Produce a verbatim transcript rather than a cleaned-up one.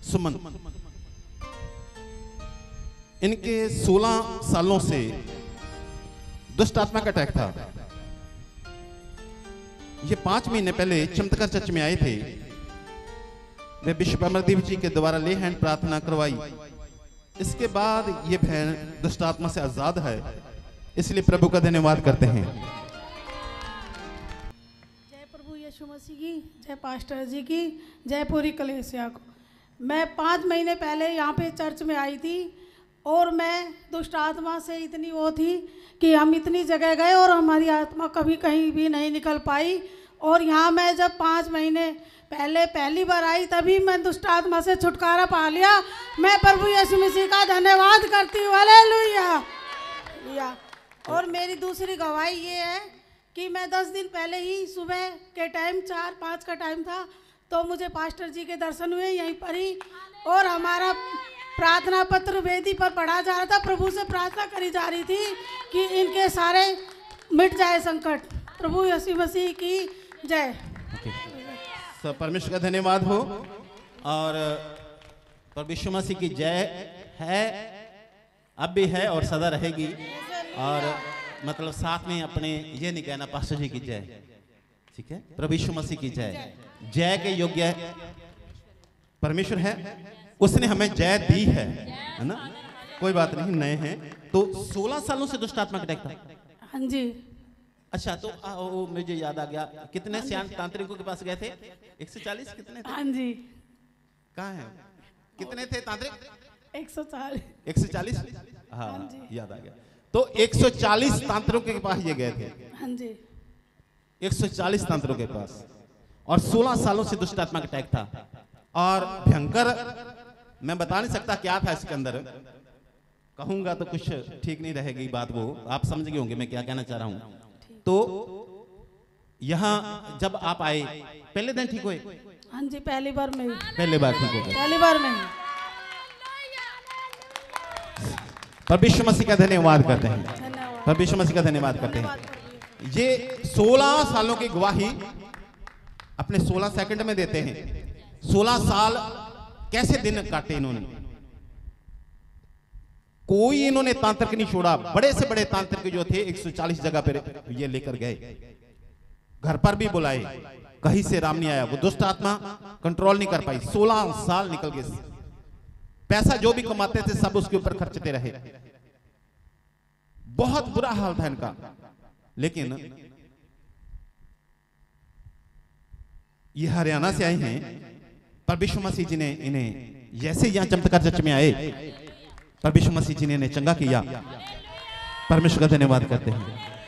सुमन, इनके सोलह सालों से दुष्ट आत्मा का अटैक था। ये पांच महीने पहले चमत्कार चर्च में आए थे। वे विश्व अमरदीप जी के द्वारा ले हैंड प्रार्थना करवाई। इसके बाद ये बहन दुष्ट आत्मा से आजाद है, इसलिए प्रभु का धन्यवाद करते हैं। जय प्रभु यीशु मसीह की, जय पास्टर जी की, जय पूरी कलीसिया को। मैं पाँच महीने पहले यहाँ पे चर्च में आई थी और मैं दुष्ट आत्मा से इतनी वो थी कि हम इतनी जगह गए और हमारी आत्मा कभी कहीं भी नहीं निकल पाई। और यहाँ मैं जब पाँच महीने पहले पहली बार आई तभी मैं दुष्ट आत्मा से छुटकारा पा लिया। मैं प्रभु यीशु मसीह का धन्यवाद करती हूँ। हालेलुया। और मेरी दूसरी गवाही ये है कि मैं दस दिन पहले ही सुबह के टाइम चार पाँच का टाइम था तो मुझे पास्टर जी के दर्शन हुए यहीं पर ही, और हमारा प्रार्थना पत्र वेदी पर पढ़ा जा रहा था। प्रभु से प्रार्थना करी जा रही थी कि इनके सारे मिट जाए संकट। प्रभु यीशु मसीह की जय। तो परमेश्वर का धन्यवाद हो और प्रभु यीशु मसीह की जय है, अब भी है और सदा रहेगी। और मतलब साथ में अपने ये नहीं कहना पास्टर जी की जय, ठीक है, प्रभु यीशु मसीह की जय। जय के योग्य परमेश्वर है, उसने हमें जय दी है, है ना। कोई बात नहीं, नए हैं तो सोलह सालों से दुष्ट आत्मा का अटैक था। हाँ जी। अच्छा, तो आ, ओ, मुझे याद आ गया, कितने सियान तांत्रिकों के पास गए थे? एक सौ चालीस कितने थे? हाँ जी। कहाँ है, कितने थे तांत्रिक? एक सौ चालीस। एक सौ चालीस, हाँ याद आ गया। तो एक सौ चालीस तांत्रिकों के पास ये गए थे। हाँ जी। एक सौ चालीस तांत्रिकों के पास, और सोलह सालों से दुष्ट आत्मा का अटैक था। और भयंकर, मैं बता नहीं सकता क्या था इसके अंदर, कहूंगा तो कुछ ठीक नहीं रहेगी बात, वो आप समझ गए होंगे मैं क्या कहना चाह रहा हूं। तो यहाँ जब आप आए पहले दिन ठीक हुए? हाँ जी, पहली बार में। पहले बार ठीक हो गए, पहली बार में। प्रभु यीशु मसीह का धन्यवाद करते हैं, प्रभु यीशु मसीह का धन्यवाद करते हैं। ये सोलह सालों की गवाही अपने सोलह सेकंड में देते हैं। सोलह साल कैसे दिन काटे इन्होंने, कोई इन्होंने तांत्रिक नहीं छोड़ा। बड़े से बड़े तांत्रिक जो थे एक सौ चालीस जगह पर ये लेकर गए, घर पर भी बुलाए, कहीं से राम नहीं आया। वो दुष्ट आत्मा कंट्रोल नहीं कर पाई। सोलह साल निकल गए, पैसा जो भी कमाते थे सब उसके ऊपर खर्चते रहे। बहुत बुरा हाल था इनका। लेकिन ये हरियाणा से आए हैं, प्रभु यीशु मसीह जी ने इन्हें, जैसे यहां चमत्कार चर्च में आए, प्रभु यीशु मसीह जी ने इन्हें चंगा किया। परमेश्वर का धन्यवाद करते हैं।